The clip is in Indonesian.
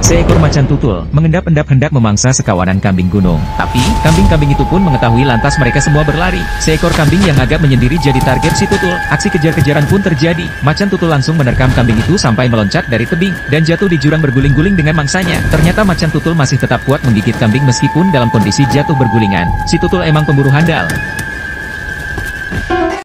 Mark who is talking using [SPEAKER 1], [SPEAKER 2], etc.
[SPEAKER 1] Seekor macan tutul mengendap-endap hendak memangsa sekawanan kambing gunung. Tapi, kambing-kambing itu pun mengetahui lantas mereka semua berlari. Seekor kambing yang agak menyendiri jadi target si tutul. Aksi kejar-kejaran pun terjadi. Macan tutul langsung menerkam kambing itu sampai meloncat dari tebing dan jatuh di jurang berguling-guling dengan mangsanya. Ternyata macan tutul masih tetap kuat menggigit kambing meskipun dalam kondisi jatuh bergulingan. Si tutul emang pemburu handal.